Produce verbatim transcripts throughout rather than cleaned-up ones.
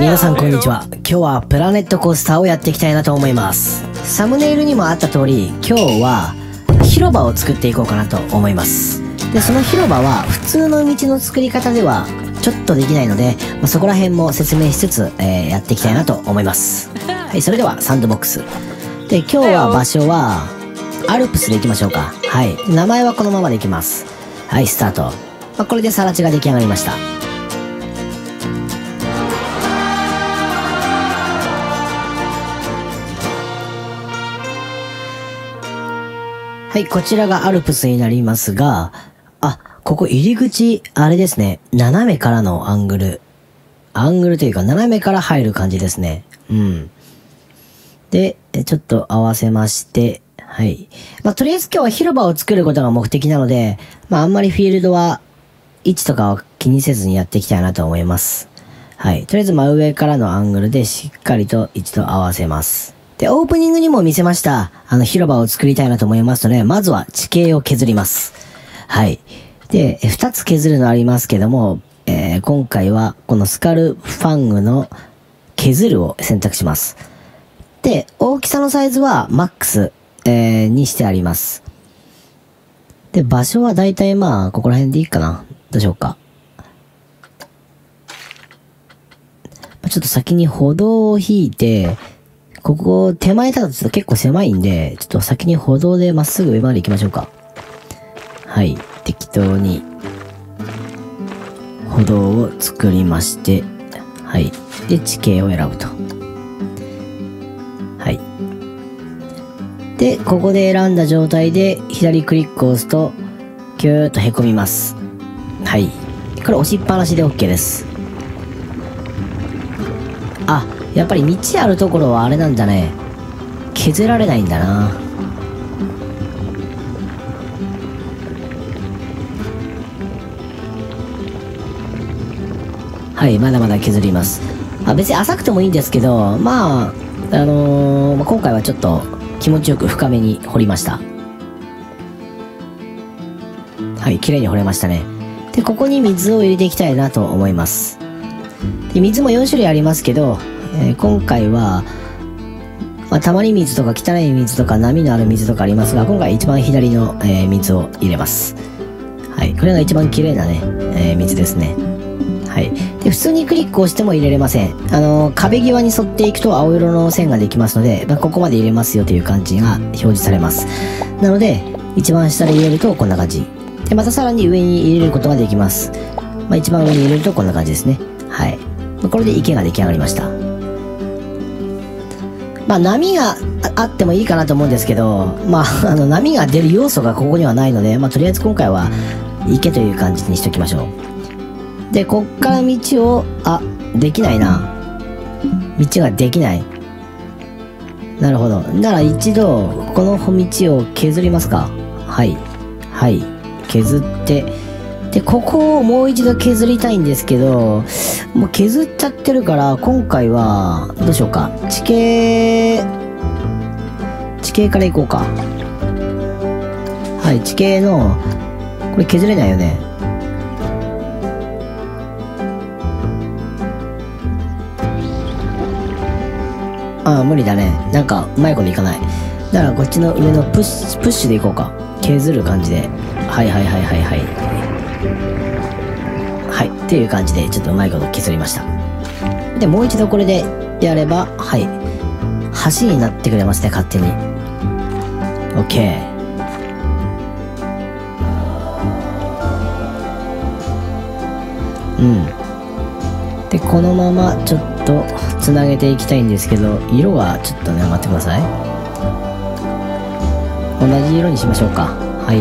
皆さんこんにちは。今日はプラネットコースターをやっていきたいなと思います。サムネイルにもあった通り、今日は広場を作っていこうかなと思います。で、その広場は普通の道の作り方ではちょっとできないので、まあ、そこら辺も説明しつつ、えー、やっていきたいなと思います。はい、それではサンドボックス。で、今日は場所はアルプスで行きましょうか。はい。名前はこのままでいきます。はい、スタート。まあ、これで更地が出来上がりました。はい、こちらがアルプスになりますが、あ、ここ入り口、あれですね、斜めからのアングル。アングルというか、斜めから入る感じですね。うん。で、ちょっと合わせまして、はい。まあ、とりあえず今日は広場を作ることが目的なので、まあ、あんまりフィールドは、位置とかを気にせずにやっていきたいなと思います。はい。とりあえず真上からのアングルでしっかりと一度合わせます。で、オープニングにも見せました、あの、広場を作りたいなと思いますので、まずは地形を削ります。はい。で、二つ削るのありますけども、えー、今回は、このスカルファングの削るを選択します。で、大きさのサイズはマックス、えー、にしてあります。で、場所はだいたいまあ、ここら辺でいいかな。どうしようか。ちょっと先に歩道を引いて、ここ、手前だとちょっと結構狭いんで、ちょっと先に歩道でまっすぐ上まで行きましょうか。はい。適当に、歩道を作りまして、はい。で、地形を選ぶと。はい。で、ここで選んだ状態で、左クリックを押すと、キューッと凹みます。はい。これ押しっぱなしで OK です。あ、やっぱり道あるところはあれなんだね。削られないんだな。はい、まだまだ削ります。あ、別に浅くてもいいんですけど、まあ、あのー、まあ、今回はちょっと気持ちよく深めに掘りました。はい、綺麗に掘れましたね。で、ここに水を入れていきたいなと思います。で、水もよん種類ありますけど、えー、今回は、まあ、たまり水とか汚い水とか波のある水とかありますが、今回一番左の、えー、水を入れます。はい。これが一番綺麗なね、えー、水ですね。はい。で、普通にクリックをしても入れれません。あのー、壁際に沿っていくと青色の線ができますので、まあ、ここまで入れますよという感じが表示されます。なので、一番下で入れるとこんな感じ。で、またさらに上に入れることができます。まあ、一番上に入れるとこんな感じですね。はい。これで池が出来上がりました。まあ波があってもいいかなと思うんですけど、まああの波が出る要素がここにはないので、まあとりあえず今回は池という感じにしときましょう。で、こっから道を、あ、できないな。道ができない。なるほど。なら一度、この道を削りますか。はい。はい。削って、で、ここをもう一度削りたいんですけど、もう削っちゃってるから、今回は、どうしようか。地形、地形からいこうか。はい、地形の、これ削れないよね。ああ、無理だね。なんか、うまいこといかない。だからこっちの上のプッシュ、プッシュでいこうか。削る感じで。はいはいはいはいはい。はい。っていう感じで、ちょっとうまいこと削りました。で、もう一度これでやれば、はい。橋になってくれますね、勝手に。OK。うん。で、このままちょっとつなげていきたいんですけど、色がちょっとね、待ってください。同じ色にしましょうか。はい。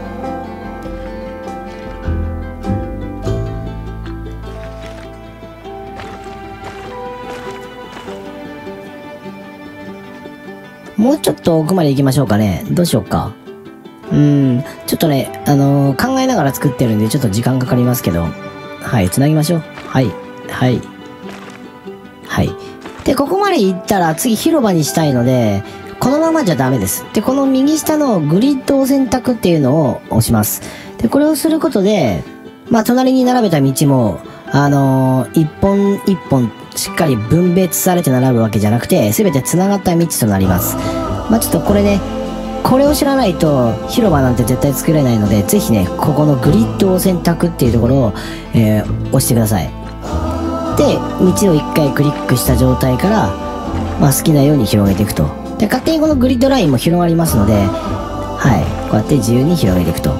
もうちょっと奥まで行きましょうかね。どうしようか。うーん。ちょっとね、あのー、考えながら作ってるんで、ちょっと時間かかりますけど。はい、繋ぎましょう。はい。はい。はい。で、ここまで行ったら次広場にしたいので、このままじゃダメです。で、この右下のグリッドを選択っていうのを押します。で、これをすることで、まあ、隣に並べた道も、あのー、一本一本しっかり分別されて並ぶわけじゃなくて、すべて繋がった道となります。まあ、ちょっとこれね、これを知らないと広場なんて絶対作れないので、ぜひね、ここのグリッドを選択っていうところを、えー、押してください。で、道を一回クリックした状態から、まあ、好きなように広げていくと。で、勝手にこのグリッドラインも広がりますので、はい、こうやって自由に広げていくと。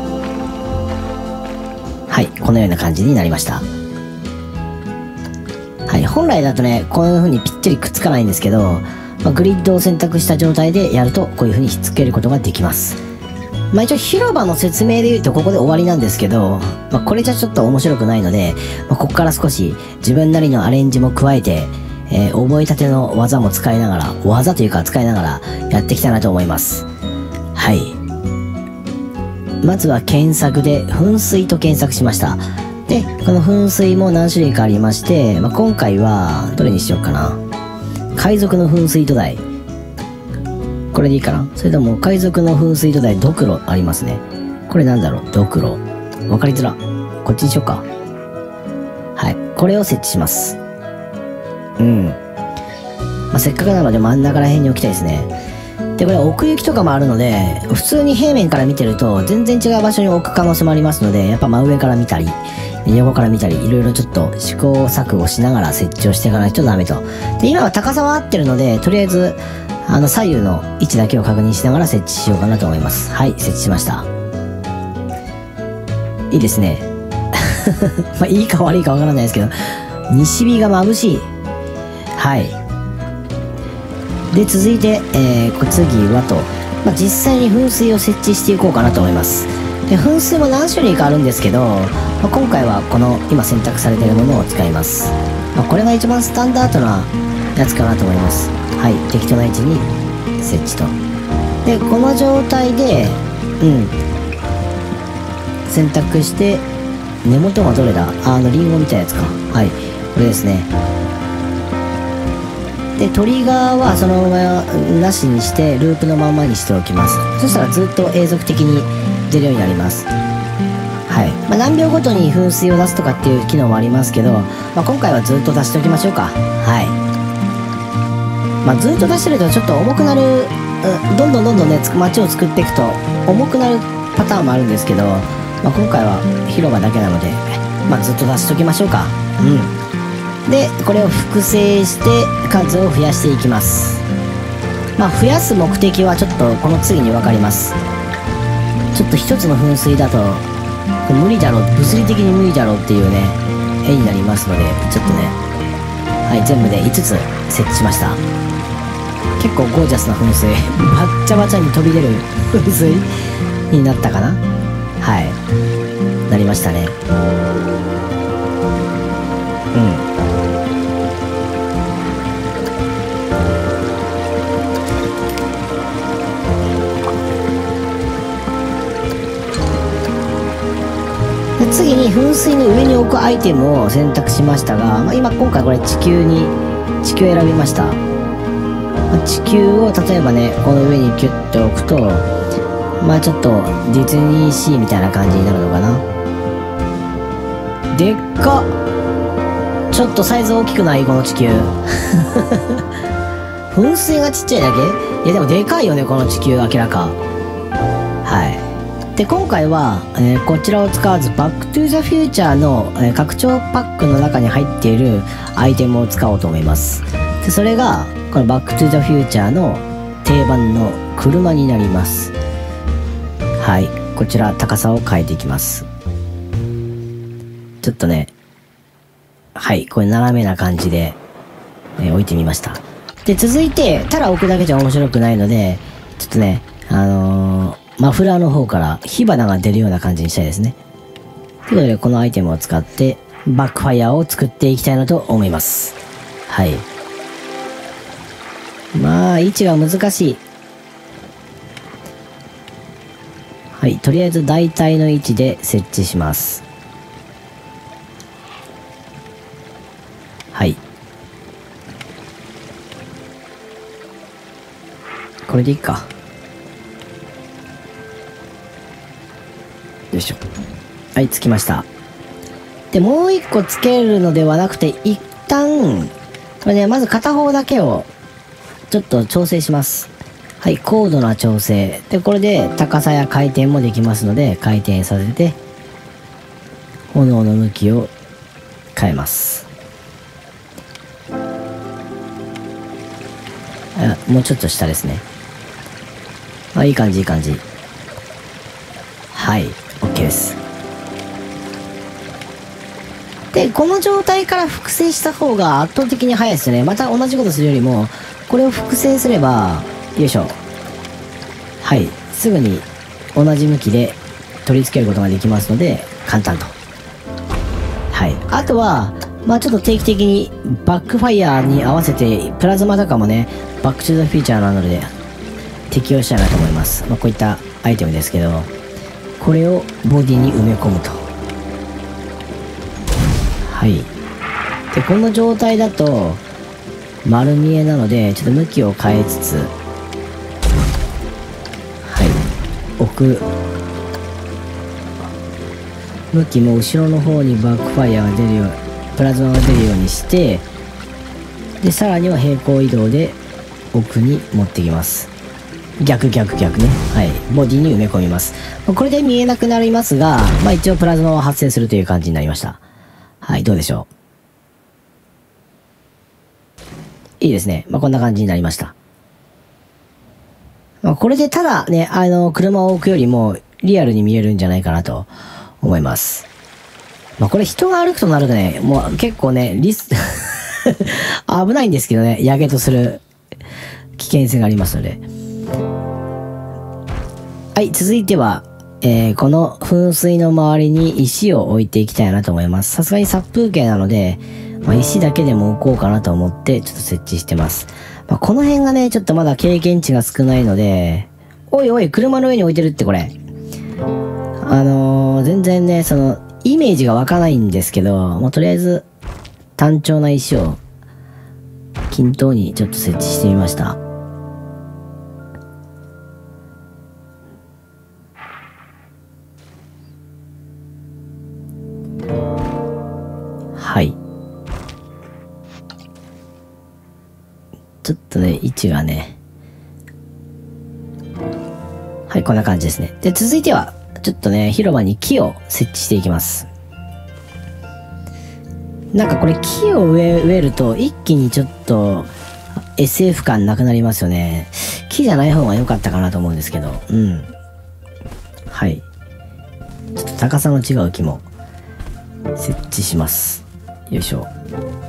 はい、このような感じになりました。はい、本来だとね、こういう風にぴっちりくっつかないんですけど、まあ、グリッドを選択した状態でやるとこういう風にひっつけることができます。まあ一応広場の説明で言うとここで終わりなんですけど、まあこれじゃちょっと面白くないので、まあ、ここから少し自分なりのアレンジも加えて、えー、覚えたての技も使いながら、技というか使いながらやっていきたいなと思います。はい。まずは検索で噴水と検索しました。で、この噴水も何種類かありまして、まあ、今回はどれにしようかな。海賊の噴水土台。これでいいかな。それとも海賊の噴水土台ドクロありますね。これなんだろう、ドクロ。わかりづら。こっちにしようか。はい。これを設置します。うん。まあ、せっかくなので真ん中ら辺に置きたいですね。で、これ奥行きとかもあるので、普通に平面から見てると全然違う場所に置く可能性もありますので、やっぱ真上から見たり、横から見たり、いろいろちょっと試行錯誤しながら設置をしていかないとダメと。で、今は高さは合ってるので、とりあえず、あの、左右の位置だけを確認しながら設置しようかなと思います。はい、設置しました。いいですね。まあ、いいか悪いかわからないですけど、西日が眩しい。はい。で、続いて、えー、次はと、まあ、実際に噴水を設置していこうかなと思います。で、噴水も何種類かあるんですけど、まあ、今回はこの今選択されているものを使います。まあ、これが一番スタンダードなやつかなと思います。はい、適当な位置に設置と。で、この状態で、うん、選択して、根元はどれだ？あの、リンゴみたいなやつか。はい、これですね。で、トリガーはそのままなしにして、ループのままにしておきます。そしたらずっと永続的に出るようになります。はい。まあ、何秒ごとに噴水を出すとかっていう機能もありますけど、まあ、今回はずっと出しておきましょうか。はい。まあ、ずっと出してるとちょっと重くなる、どんどんどんどんね、街を作っていくと重くなるパターンもあるんですけど、まあ、今回は広場だけなので、まあ、ずっと出しときましょうか。うん。で、これを複製して数を増やしていきます。まあ、増やす目的はちょっとこの次に分かります。ちょっと一つの噴水だと、無理だろう、物理的に無理だろうっていうね、絵になりますので、ちょっとね、はい、全部でいつつ設置しました。結構ゴージャスな噴水、バッチャバチャに飛び出る噴水になったかな？はい。なりましたね。うん。で、次に噴水の上に置くアイテムを選択しましたが、まあ、今今回これ地球に地球を選びました。まあ、地球を例えばねこの上にキュッて置くと、まあちょっとディズニーシーみたいな感じになるのかな。でっかっ、ちょっとサイズ大きくないこの地球。噴水がちっちゃいだけ？いやでもでかいよねこの地球、明らか。はい。で、今回は、えー、こちらを使わず、バックトゥーザフューチャーの、えー、拡張パックの中に入っているアイテムを使おうと思います。で、それが、このバックトゥーザフューチャーの定番の車になります。はい。こちら、高さを変えていきます。ちょっとね、はい。これ斜めな感じで、えー、置いてみました。で、続いて、ただ置くだけじゃ面白くないので、ちょっとね、あのー、マフラーの方から火花が出るような感じにしたいですね。ということで、このアイテムを使って、バックファイヤーを作っていきたいなと思います。はい。まあ、位置が難しい。はい。とりあえず大体の位置で設置します。はい。これでいいか。よいしょ。はい、つきました。で、もう一個つけるのではなくて、一旦、 これね、まず片方だけを、ちょっと調整します。はい、高度な調整。で、これで高さや回転もできますので、回転させて、炎の向きを変えます。あ、もうちょっと下ですね。あ、いい感じ、いい感じ。はい、OK です。で、この状態から複製した方が圧倒的に速いですよね。また同じことするよりも、これを複製すれば、よいしょ。はい、すぐに同じ向きで取り付けることができますので、簡単と。はい。あとは、まあちょっと定期的にバックファイヤーに合わせて、プラズマとかもね、バックトゥザフィーチャーなので、適用したいなと思います。まあこういったアイテムですけど、これをボディに埋め込むと。はい。で、この状態だと、丸見えなので、ちょっと向きを変えつつ、はい。置く。向きも後ろの方にバックファイヤーが出るよう、プラズマが出るようにして、で、さらには平行移動で奥に持ってきます。逆逆逆ね。はい。ボディに埋め込みます。これで見えなくなりますが、まあ一応プラズマは発生するという感じになりました。はい、どうでしょう。いいですね。まあこんな感じになりました。まあこれでただね、あの、車を置くよりもリアルに見えるんじゃないかなと思います。まあこれ人が歩くとなるとね、もう結構ね、リス、危ないんですけどね、やけどする危険性がありますので。はい、続いては、えー、この噴水の周りに石を置いていきたいなと思います。さすがに殺風景なので、まあ、石だけでも置こうかなと思ってちょっと設置してます。まあ、この辺がね、ちょっとまだ経験値が少ないので、おいおい、車の上に置いてるってこれ。あのー、全然ね、その、イメージが湧かないんですけど、もうとりあえず、単調な石を、均等にちょっと設置してみました。はい。ちょっとね、位置がね。はい、こんな感じですね。で、続いては、ちょっとね、広場に木を設置していきます。なんかこれ木を植え、植えると一気にちょっと エスエフ 感なくなりますよね。木じゃない方が良かったかなと思うんですけど。うん。はい。ちょっと高さの違う木も設置します。よいしょ。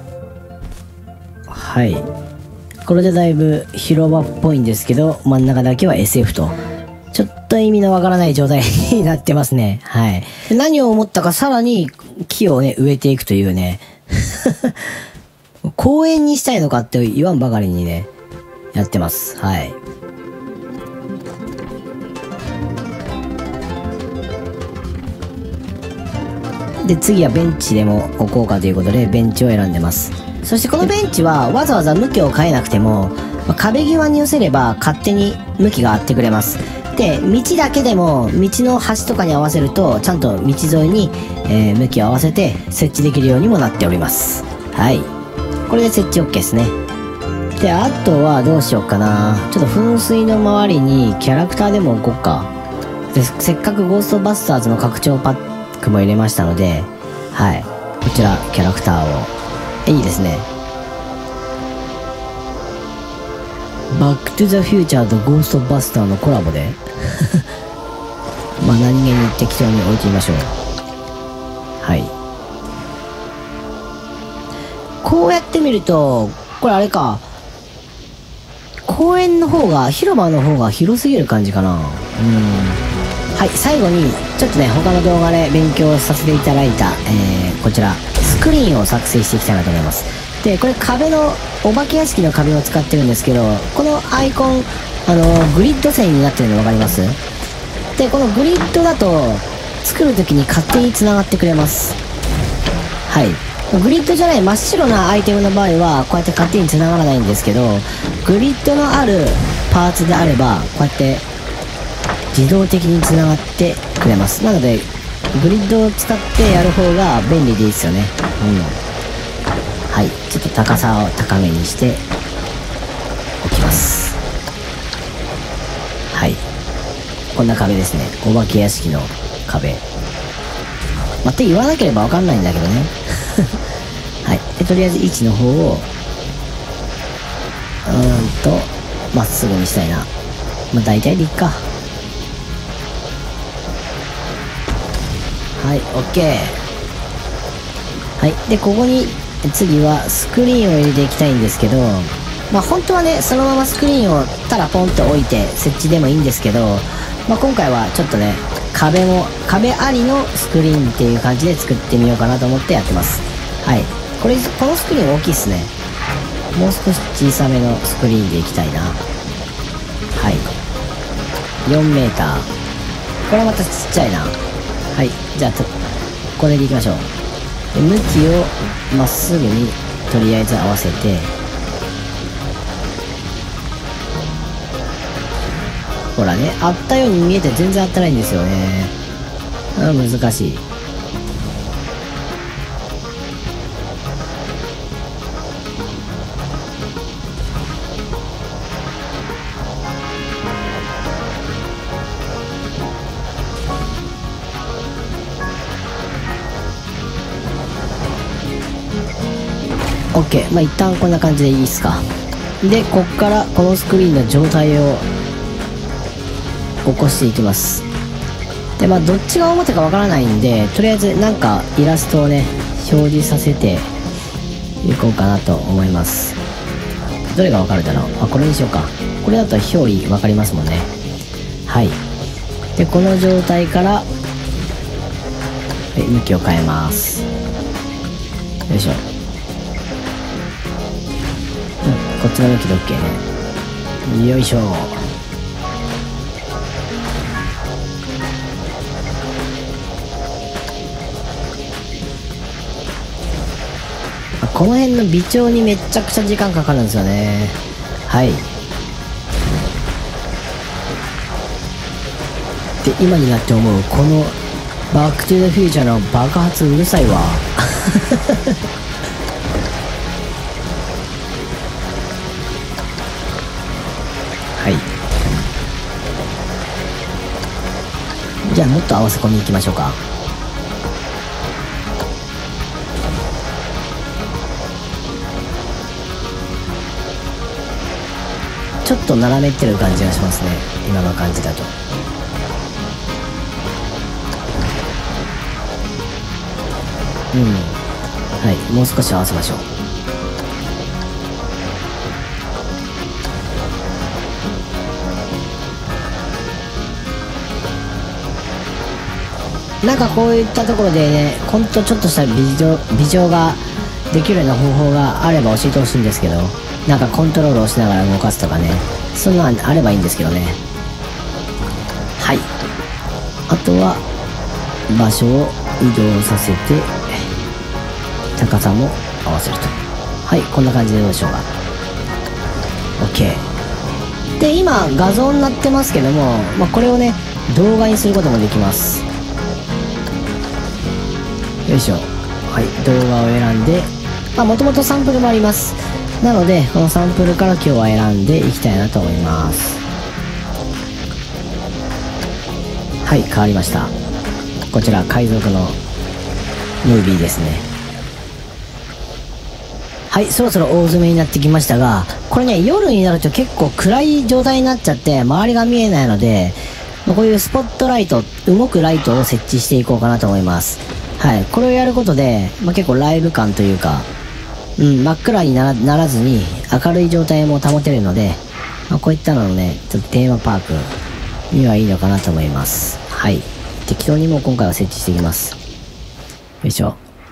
はい。これでだいぶ広場っぽいんですけど、真ん中だけは エスエフ と。ちょっと意味のわからない状態になってますね。はい。何を思ったかさらに木をね、植えていくというね。公園にしたいのかって言わんばかりにね、やってます。はい。で、次はベンチでも置こうかということで、ベンチを選んでます。そしてこのベンチはわざわざ向きを変えなくても、壁際に寄せれば勝手に向きが合ってくれます。で、道だけでも、道の端とかに合わせると、ちゃんと道沿いに、えー、向きを合わせて設置できるようにもなっております。はい。これで設置 OK ですね。で、あとはどうしようかな。ちょっと噴水の周りにキャラクターでも置こうか。で、せっかくゴーストバスターズの拡張パックも入れましたので、はい。こちら、キャラクターを。いいですね。バックトゥザフューチャーとゴーストバスターのコラボでまあ何気に適当に置いてみましょう。はい。こうやって見ると、これあれか。公園の方が、広場の方が広すぎる感じかな。うん。はい、最後に、ちょっとね、他の動画で勉強させていただいた、えー、こちら、スクリーンを作成していきたいなと思います。で、これ壁の、お化け屋敷の壁を使ってるんですけど、このアイコン、あの、グリッド線になってるの分かります？で、このグリッドだと、作るときに勝手に繋がってくれます。はい。グリッドじゃない真っ白なアイテムの場合は、こうやって勝手に繋がらないんですけど、グリッドのあるパーツであれば、こうやって、自動的に繋がってくれます。なので、グリッドを使ってやる方が便利でいいですよね。うん。 はい、ちょっと高さを高めにしておきます。はい、こんな壁ですね。お化け屋敷の壁。まあ、って言わなければわかんないんだけどね。はい。で、とりあえず位置の方を、うーんと、まっすぐにしたいな。まあ、大体でいっか。はい、OK。はい。で、ここに、次はスクリーンを入れていきたいんですけど、まあ、本当はね、そのままスクリーンをただポンと置いて設置でもいいんですけど、まあ、今回はちょっとね、壁も、壁ありのスクリーンっていう感じで作ってみようかなと思ってやってます。はい。これ、このスクリーン大きいっすね。もう少し小さめのスクリーンでいきたいな。はい。よんメーター。これはまたちっちゃいな。はい。じゃあ、と、これでいきましょう。で、向きをまっすぐにとりあえず合わせて、ほらね、あったように見えて全然あったないんですよね。あ、難しい。OK。まあ、一旦こんな感じでいいっすか。で、こっからこのスクリーンの状態を起こしていきます。で、まあ、どっちが表かわからないんで、とりあえずなんかイラストをね、表示させていこうかなと思います。どれがわかるだろう。あ、これにしようか。これだと表裏わかりますもんね。はい。で、この状態から、はい、向きを変えます。よいしょ。うん、こっちの向きで OK ね。よいしょ。この辺の微調にめっちゃくちゃ時間かかるんですよね。はい。で、今になって思う、このバックトゥーザフューチャーの爆発うるさいわ。はい。じゃあもっと合わせ込み行きましょうか。ちょっと斜めってる感じがしますね、今の感じだと。うん、はい、もう少し合わせましょう。なんかこういったところでね、ほんとちょっとした微調微調ができるような方法があれば教えてほしいんですけど、なんかコントロールをしながら動かすとかね、そんなのあればいいんですけどね。はい。あとは場所を移動させて高さも合わせると。はい、こんな感じでどうでしょうか。 OK で、今画像になってますけども、まあ、これをね動画にすることもできます。よいしょ。はい、動画を選んで、まあもともとサンプルもあります。なのでこのサンプルから今日は選んでいきたいなと思います。はい、変わりました。こちら海賊のムービーですね。はい、そろそろ大詰めになってきましたが、これね夜になると結構暗い状態になっちゃって周りが見えないので、こういうスポットライト、動くライトを設置していこうかなと思います。はい、これをやることで、まあ、結構ライブ感というか、うん、真っ暗にな ら, ならずに明るい状態も保てるので、まあ、こういったのをね、ちょっとテーマパークにはいいのかなと思います。はい。適当にもう今回は設置していきます。よいしょ。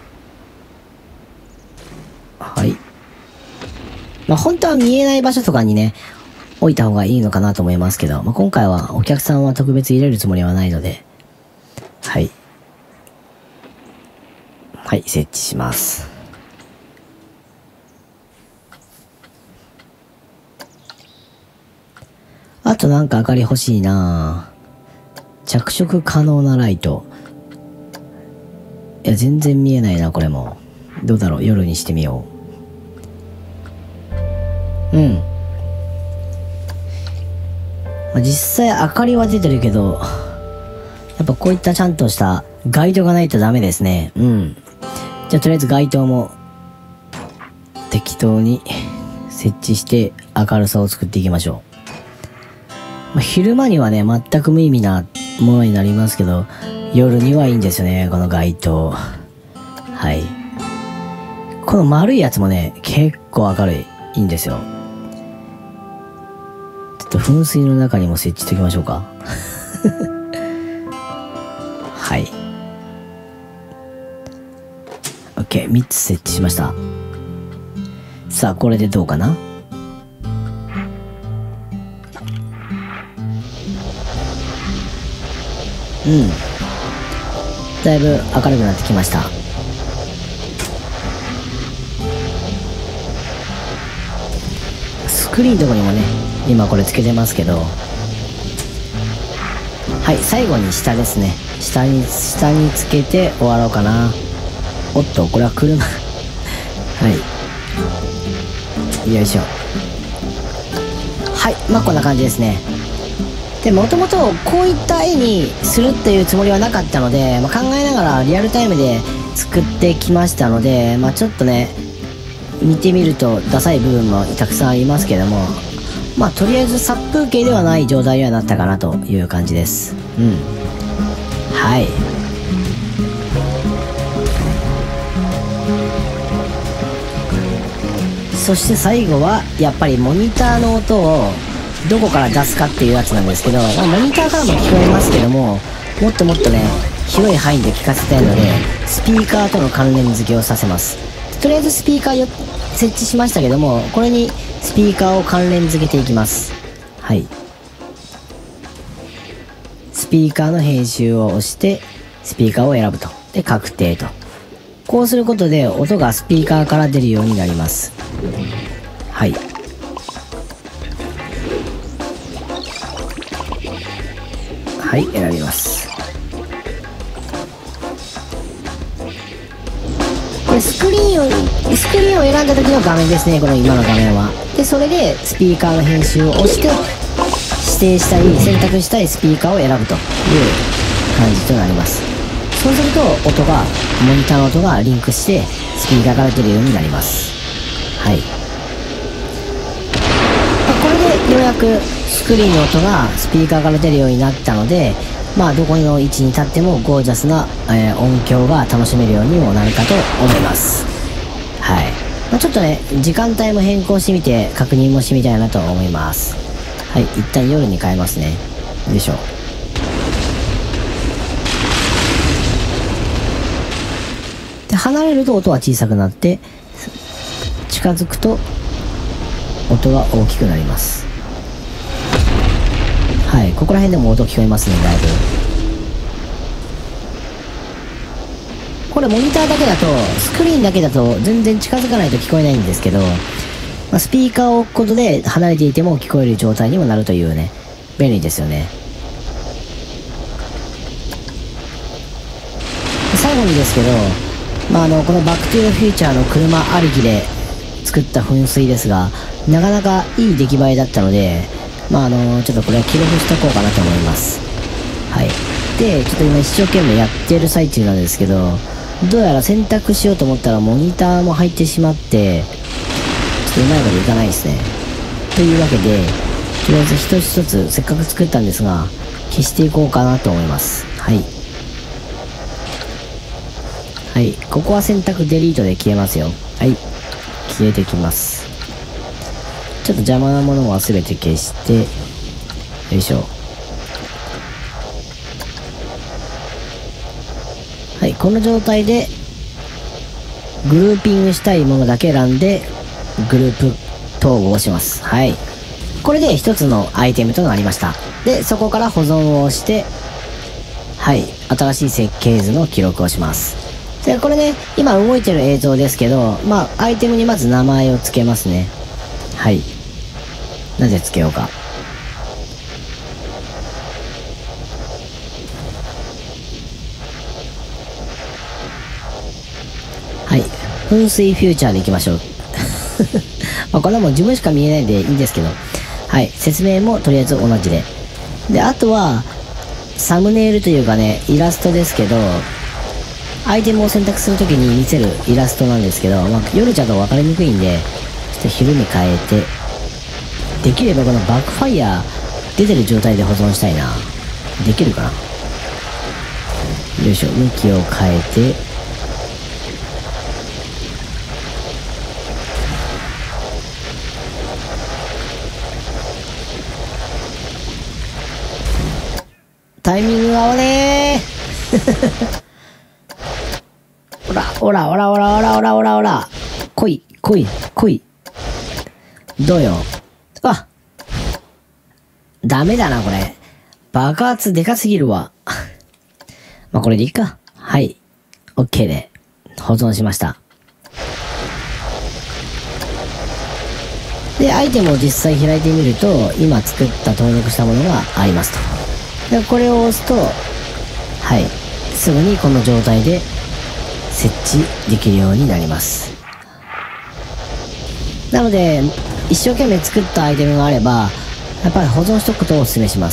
はい。まあ、本当は見えない場所とかにね、置いた方がいいのかなと思いますけど、まあ、今回はお客さんは特別入れるつもりはないので、はい。はい、設置します。あとなんか明かり欲しいなぁ。着色可能なライト。いや、全然見えないな、これも。どうだろう、夜にしてみよう。 うん。まあ、実際明かりは出てるけど、やっぱこういったちゃんとした街灯がないとダメですね。うん。じゃあとりあえず街灯も適当に設置して明るさを作っていきましょう。まあ、昼間にはね、全く無意味なものになりますけど、夜にはいいんですよね、この街灯。はい。この丸いやつもね、結構明るい。いいんですよ。ちょっと噴水の中にも設置しておきましょうか。はい。OK、みっつ設置しました。さあ、これでどうかな？うん。だいぶ明るくなってきました。スクリーンのとこにもね、今これつけてますけど、はい、最後に下ですね。下に、下につけて終わろうかな。おっと、これは車。はい。よいしょ。はい、まあこんな感じですね。で、もともとこういった絵にするっていうつもりはなかったので、まあ、考えながらリアルタイムで作ってきましたので、まあちょっとね、見てみるとダサい部分もたくさんありますけども、まあとりあえず殺風景ではない状態にはなったかなという感じです。うん。はい。そして最後はやっぱりモニターの音をどこから出すかっていうやつなんですけど、まあ、モニターからも聞こえますけども、もっともっとね、広い範囲で聞かせたいので、スピーカーとの関連付けをさせます。とりあえずスピーカーよ設置しましたけども、これにスピーカーを関連付けていきます。はい。スピーカーの編集を押して、スピーカーを選ぶと。で、確定と。こうすることで音がスピーカーから出るようになります。はい。はい、選びます。これスクリーンを、スクリーンを選んだ時の画面ですね、この今の画面は。で、それでスピーカーの編集を押して、指定したい、選択したいスピーカーを選ぶという感じとなります。そうすると、音が、モニターの音がリンクして、スピーカーから出るようになります。はい。これでようやくスクリーンの音がスピーカーから出るようになったので、まあどこの位置に立ってもゴージャスな、えー、音響が楽しめるようにもなるかと思います。はい。まあ、ちょっとね、時間帯も変更してみて確認もしてみたいなと思います。はい、一旦夜に変えますね。よいしょ。で、離れると音は小さくなって、近づくと音が大きくなります。はい、ここら辺でも音聞こえますね、だいぶ。これモニターだけだと、スクリーンだけだと全然近づかないと聞こえないんですけど、まあ、スピーカーを置くことで離れていても聞こえる状態にもなるというね、便利ですよね。最後にですけど、まあ、あの、このバックトゥーザフューチャーの車ありきで作った噴水ですが、なかなかいい出来栄えだったので、まああのちょっとこれは記録しとこうかなと思います。はい。で、ちょっと今一生懸命やってる最中なんですけど、どうやら選択しようと思ったらモニターも入ってしまって、ちょっとうまいこといかないですね。というわけで、とりあえず一つ一つせっかく作ったんですが、消していこうかなと思います。はい。はい。ここは選択デリートで消えますよ。はい。消えてきます。ちょっと邪魔なものは全て消して、よいしょ。はい、この状態で、グルーピングしたいものだけ選んで、グループ統合をします。はい。これで一つのアイテムとなりました。で、そこから保存をして、はい、新しい設計図の記録をします。で、これね、今動いてる映像ですけど、まあ、アイテムにまず名前を付けますね。はい。なぜつけようか。はい。噴水フューチャーでいきましょう。 まあ、これはもう自分しか見えないんでいいんですけど、はい、説明もとりあえず同じで。で、あとは、サムネイルというかね、イラストですけど、アイテムを選択するときに見せるイラストなんですけど、まあ、夜ちゃんと分かりにくいんで、ちょっと昼に変えて、できればこのバックファイヤー出てる状態で保存したいな。できるかな。よいしょ、向きを変えて、タイミングが合わねーおら、おら、おら、おら、おら、おら、おら、おら。来い、来い、来い。どうよ。あダメだな、これ。爆発でかすぎるわ。まあ、これでいいか。はい。OK で、保存しました。で、アイテムを実際開いてみると、今作った登録したものがありますと。で、これを押すと、はい。すぐにこの状態で、設置できるようになります。なので、一生懸命作ったアイテムがあれば、やっぱり保存しとくことをお勧めします。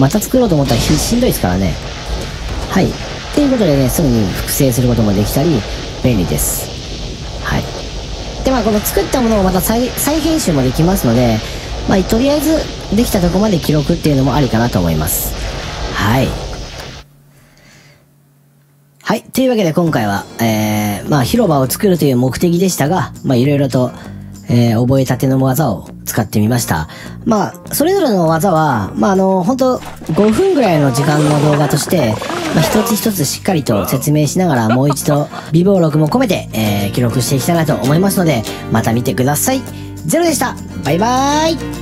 また作ろうと思ったらしんどいですからね。はい。ということでね、すぐに複製することもできたり、便利です。はい。で、まあこの作ったものをまた再、再編集もできますので、まあとりあえずできたとこまで記録っていうのもありかなと思います。はい。はい。というわけで今回は、えー、まあ広場を作るという目的でしたが、まあいろいろと、えー、覚えたての技を使ってみました。まあ、それぞれの技は、まああの、ほんとごふんぐらいの時間の動画として、まあ一つ一つしっかりと説明しながらもう一度、微暴録も込めて、えー、記録していきたいなと思いますので、また見てください。ゼロでした。バイバーイ。